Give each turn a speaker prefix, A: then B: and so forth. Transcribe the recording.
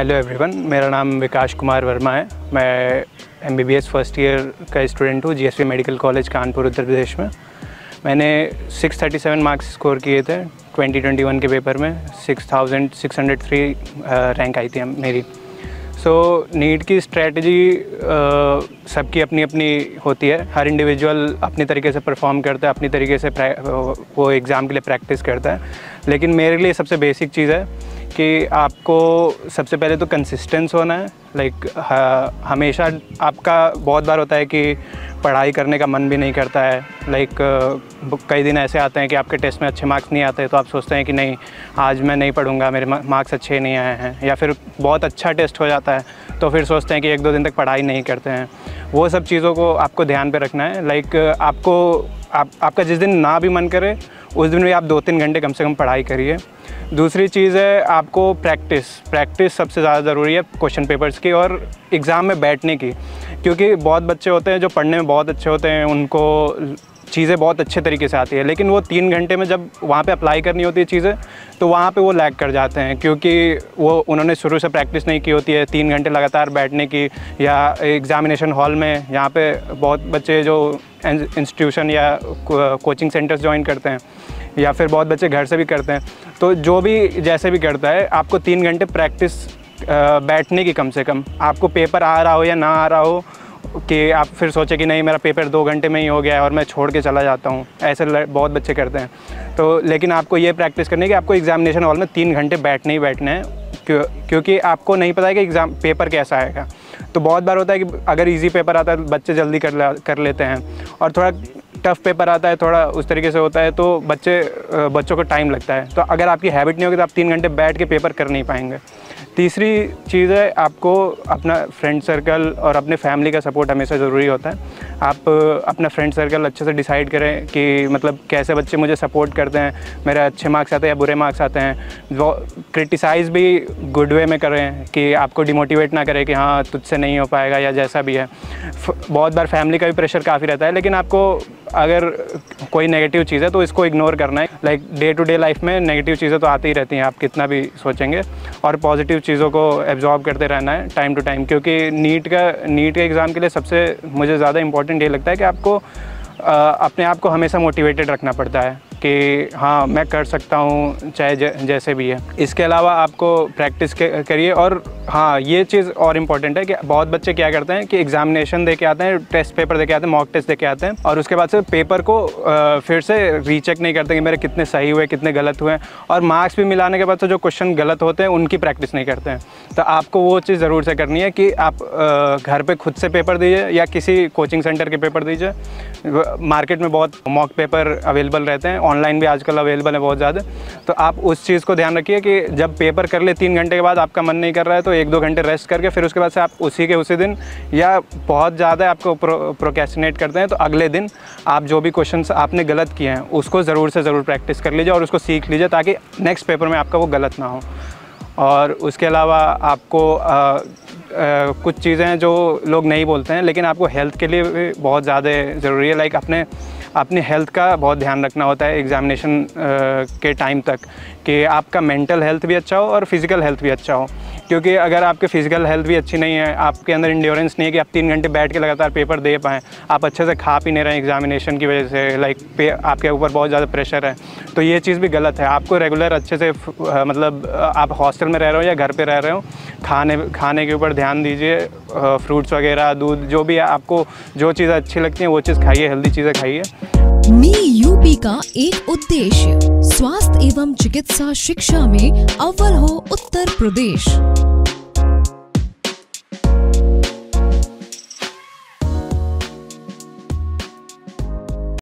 A: Hello everyone, मेरा नाम विकास कुमार वर्मा है। मैं MBBS फर्स्ट ईयर का स्टूडेंट हूँ GSV medical college Kanpur Uttar Pradesh में। मैंने 637 मार्क्स स्कोर किए थे 2021 के पेपर में। 6603 रैंक आई थी मेरी। नीट की स्ट्रेटजी सबकी अपनी अपनी होती है। हर इंडिविजुअल अपनी तरीके से परफॉर्म करता है, अपनी तरीके से वो एग्ज़ाम के लिए प्रैक्टिस करता है। लेकिन मेरे लिए सबसे बेसिक चीज़ है कि आपको सबसे पहले तो कंसिस्टेंस होना है। हमेशा आपका बहुत बार होता है कि पढ़ाई करने का मन भी नहीं करता है। कई दिन ऐसे आते हैं कि आपके टेस्ट में अच्छे मार्क्स नहीं आते, तो आप सोचते हैं कि नहीं, आज मैं नहीं पढ़ूंगा, मेरे मार्क्स अच्छे नहीं आए हैं। या फिर बहुत अच्छा टेस्ट हो जाता है तो फिर सोचते हैं कि 1-2 दिन तक पढ़ाई नहीं करते हैं। वो सब चीज़ों को आपको ध्यान पे रखना है। आपका जिस दिन ना भी मन करे उस दिन भी आप 2-3 घंटे कम से कम पढ़ाई करिए। दूसरी चीज़ है आपको प्रैक्टिस सबसे ज़्यादा ज़रूरी है क्वेश्चन पेपर्स की और एग्ज़ाम में बैठने की। क्योंकि बहुत बच्चे होते हैं जो पढ़ने में बहुत अच्छे होते हैं, उनको चीज़ें बहुत अच्छे तरीके से आती है, लेकिन वो 3 घंटे में जब वहाँ पे अप्लाई करनी होती है चीज़ें, तो वहाँ पे वो लैग कर जाते हैं क्योंकि वो उन्होंने शुरू से प्रैक्टिस नहीं की होती है 3 घंटे लगातार बैठने की। या एग्ज़ामिनेशन हॉल में यहाँ पे बहुत बच्चे जो इंस्टीट्यूशन या कोचिंग सेंटर्स ज्वाइन करते हैं, या फिर बहुत बच्चे घर से भी करते हैं, तो जो भी जैसे भी करता है, आपको 3 घंटे प्रैक्टिस बैठने की कम से कम। आपको पेपर आ रहा हो या ना आ रहा हो कि आप फिर सोचे कि नहीं, मेरा पेपर 2 घंटे में ही हो गया है और मैं छोड़ के चला जाता हूँ, ऐसे बहुत बच्चे करते हैं। तो लेकिन आपको ये प्रैक्टिस करनी है कि आपको एग्ज़ामिनेशन हॉल में 3 घंटे बैठने ही बैठने हैं, क्योंकि आपको नहीं पता है कि एग्ज़ाम पेपर कैसा आएगा। तो बहुत बार होता है कि अगर ईजी पेपर आता है बच्चे जल्दी कर लेते हैं, और थोड़ा टफ़ पेपर आता है, थोड़ा उस तरीके से होता है, तो बच्चों को टाइम लगता है। तो अगर आपकी हैबिट नहीं होगी तो आप 3 घंटे बैठ के पेपर कर नहीं पाएंगे। तीसरी चीज़ है, आपको अपना फ्रेंड सर्कल और अपने फैमिली का सपोर्ट हमेशा ज़रूरी होता है। आप अपना फ्रेंड सर्कल अच्छे से डिसाइड करें कि मतलब कैसे बच्चे मुझे सपोर्ट करते हैं, मेरे अच्छे मार्क्स आते हैं या बुरे मार्क्स आते हैं। वो क्रिटिसाइज़ भी गुड वे में करें कि आपको डिमोटिवेट ना करें कि हाँ तुझसे नहीं हो पाएगा या जैसा भी है। बहुत बार फैमिली का भी प्रेशर काफ़ी रहता है, लेकिन आपको अगर कोई नेगेटिव चीज़ है तो इसको इग्नोर करना है। डे टू डे लाइफ में नेगेटिव चीज़ें तो आती ही रहती हैं, आप कितना भी सोचेंगे, और पॉजिटिव चीज़ों को एब्जॉर्ब करते रहना है टाइम टू टाइम। क्योंकि नीट के एग्ज़ाम के लिए सबसे मुझे ज़्यादा इंपॉर्टेंट ये लगता है कि आपको अपने आप को हमेशा मोटिवेटेड रखना पड़ता है कि हाँ मैं कर सकता हूँ, चाहे जैसे भी है। इसके अलावा आपको प्रैक्टिस करिए। और हाँ, ये चीज़ और इम्पॉर्टेंट है कि बहुत बच्चे क्या करते हैं कि एग्ज़ामिनेशन दे के आते हैं, टेस्ट पेपर दे के आते हैं, मॉक टेस्ट दे के आते हैं, और उसके बाद से पेपर को फिर से रीचेक नहीं करते कि मेरे कितने सही हुए, कितने गलत हुए, और मार्क्स भी मिलाने के बाद से जो क्वेश्चन गलत होते हैं उनकी प्रैक्टिस नहीं करते हैं। तो आपको वो चीज़ ज़रूर से करनी है कि आप घर पर खुद से पेपर दीजिए या किसी कोचिंग सेंटर के पेपर दीजिए। मार्केट में बहुत मॉक पेपर अवेलेबल रहते हैं, ऑनलाइन भी आजकल अवेलेबल है बहुत ज़्यादा। तो आप उस चीज़ को ध्यान रखिए कि जब पेपर कर ले 3 घंटे के बाद आपका मन नहीं कर रहा है तो 1-2 घंटे रेस्ट करके फिर उसके बाद से आप उसी दिन, या बहुत ज़्यादा आपको प्रोक्रेस्टिनेट करते हैं तो अगले दिन आप जो भी क्वेश्चंस आपने गलत किए हैं उसको ज़रूर से ज़रूर प्रैक्टिस कर लीजिए और उसको सीख लीजिए, ताकि नेक्स्ट पेपर में आपका वो गलत ना हो। और उसके अलावा आपको कुछ चीज़ें हैं जो लोग नहीं बोलते हैं, लेकिन आपको हेल्थ के लिए भी बहुत ज़्यादा ज़रूरी है। अपने हेल्थ का बहुत ध्यान रखना होता है एग्ज़ामिनेशन के टाइम तक, कि आपका मेंटल हेल्थ भी अच्छा हो और फिज़िकल हेल्थ भी अच्छा हो। क्योंकि अगर आपकी फ़िज़िकल हेल्थ भी अच्छी नहीं है, आपके अंदर इंड्योरेंस नहीं है कि आप 3 घंटे बैठ के लगातार पेपर दे पाएँ, आप अच्छे से खा पी नहीं रहे हैं एग्ज़ामिनेशन की वजह से, आपके ऊपर बहुत ज़्यादा प्रेशर है, तो ये चीज़ भी गलत है। आपको रेगुलर अच्छे से मतलब आप हॉस्टल में रह रहे हो या घर पे रह रहे हो, खाने के ऊपर ध्यान दीजिए। फ्रूट्स वगैरह, दूध, जो भी है, आपको जो चीज़ें अच्छी लगती हैं वो चीज़ खाइए, हेल्दी चीज़ें खाइए।
B: मी यूपी का एक उद्देश्य स्वास्थ्य एवं चिकित्सा शिक्षा में अव्वल हो उत्तर प्रदेश।